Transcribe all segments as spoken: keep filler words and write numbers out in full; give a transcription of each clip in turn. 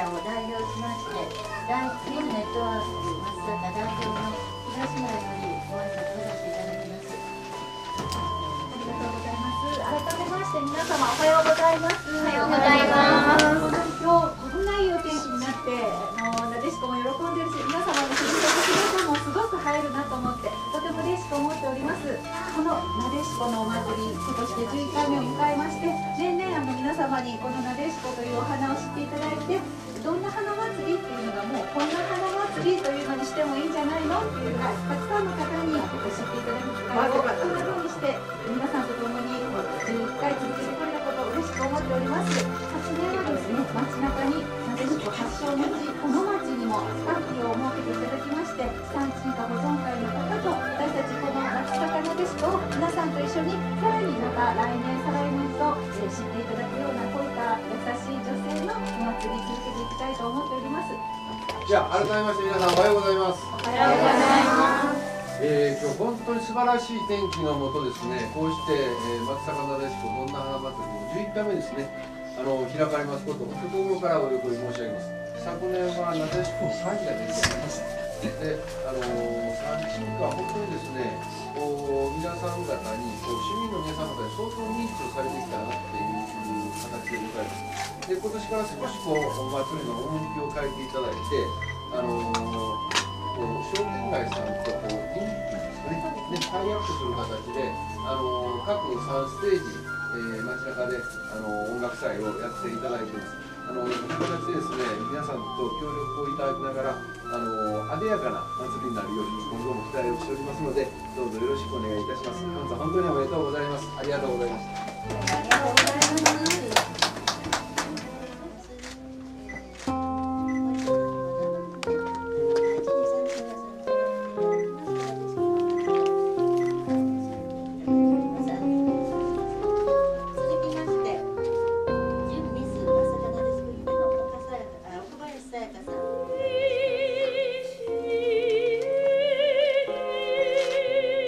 を代表しまして、大チームネットワーク松坂代表の東村よりご挨拶をさせていただきます。ありがとうございます。改めまして皆様おはようございます。おはようございます。今日こんないいお天気になって、あのなでしこも喜んでるし、皆様の振り袖姿もすごく映えるなと思って、とても嬉しく思っております。このなでしこのお祭り、今年でじゅういっかいめを迎えまして、年々あの皆様にこのなでしこというお花を知っていただいて、どんな花祭りっていうのがもうこんな花祭りというのにしてもいいんじゃないのっていうぐらいたくさんの方に知っていただく機会をこんな風にして皆さんと共にじゅういっかい続けてこれたことを嬉しく思っております。昨年はですね、街中になでしこ発祥の地、この町にもスタンプを設けていただきまして、産地化保存会の方と私たちこの松阪なでしこを皆さんと一緒にさらにまた来年再来年と知っていただくようなこういった優しい女性のお祭り続けていきたいと思っております。 じゃあ改めまして皆さんおはようございます。 おはようございます。 えー、今日本当に素晴らしい天気のもとですね、こうして、えー、松阪なでしこどんな花祭りもじゅういっかいめですね、あの開かれますことを心からお喜び申し上げます。昨年はなでしこ会が出ております。で、あのー、産地区は本当にですね、こう皆さん方にこう市民の皆さん方に相当認知をされてきたなっていう形でございます。で、今年から少しこうお祭りの趣を変えていただいて、あのーこう商店街さんとこうリンクですかね、でタイアップする形で、あの各さんステージ、えー、街中であの音楽祭をやっていただいています。あのそういう形でですね、皆さんと協力をいただきながら、あの艶やかな祭りになるように今後も期待をしておりますので、どうぞよろしくお願いいたします。本日は本当におめでとうございます。ありがとうございました。 ありがとうございます。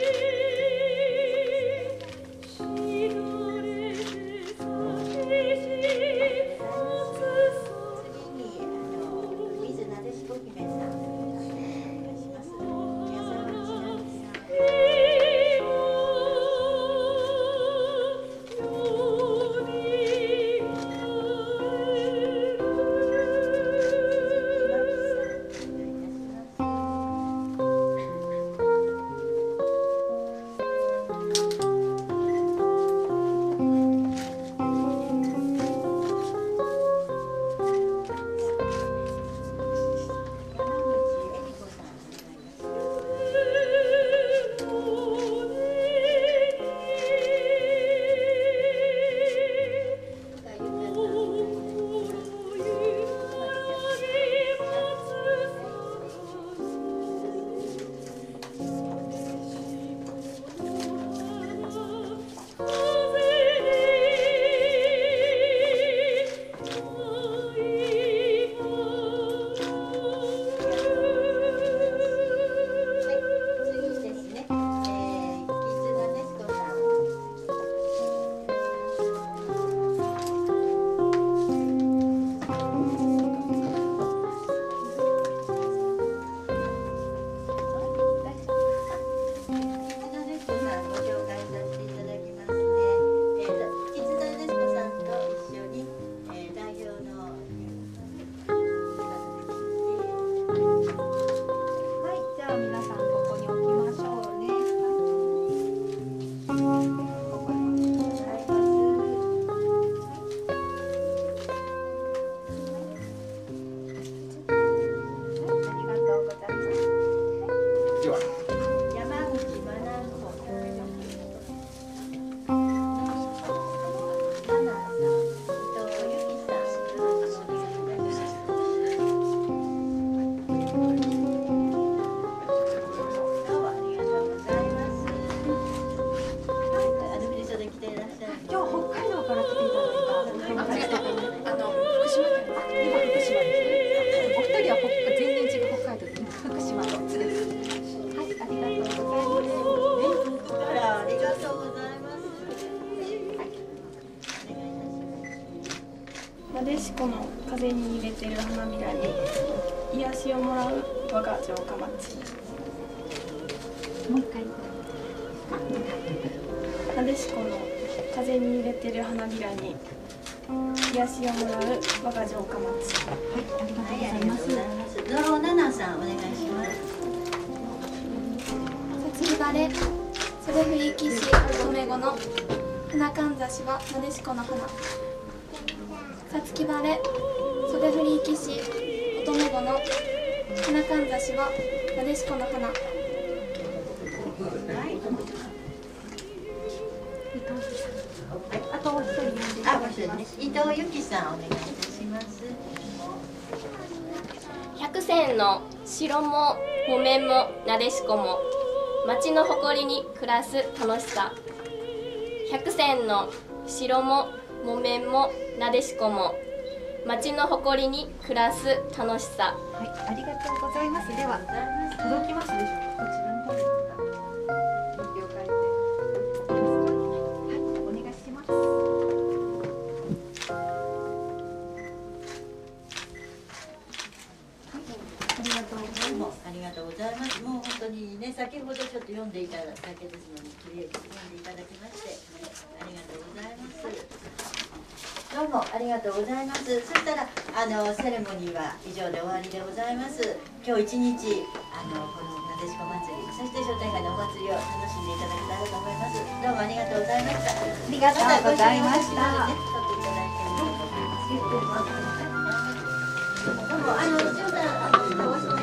She でしこの風に揺れてる花びらに癒しをもらう我が城下町。 もう一回。 なでしこの風に揺れてる花びらに癒しをもらう我が城下町。 はい、ありがとうございます。 ドローナナさんお願いします。 さつき晴れ、袖振り騎士乙女子の花かんざしはなでしこの花。さつき晴れ、袖振り騎士乙女子の花かんざしはなでしこの花。 はい。 あとお一人呼んでいあ、 たもう一人ね。 だきます。 伊藤由紀さんお願いいたします。 百選の城も木綿もなでしこも町の誇りに暮らす楽しさ。百選の城も木綿もなでしこも町の誇りに暮らす楽しさ。 はい、ありがとうございます。では届きますでしょうか。こちらの方ですか。了解です。はい、お願いします。ありがとうございます。 ありがとうございます。もう本当にね、先ほどちょっと読んでいただいただけですのに、きれいに読んでいただきまして、ありがとうございます。どうもありがとうございます。そしたらあのセレモニーは以上で終わりでございます。今日一日あのこのなでしこ祭り、そして商店街のお祭りを楽しんでいただけたらと思います。どうもありがとうございました。ありがとうございました。 ね、撮っていただいてありがとうございます。どうもあの、ちょっとあの、お仕事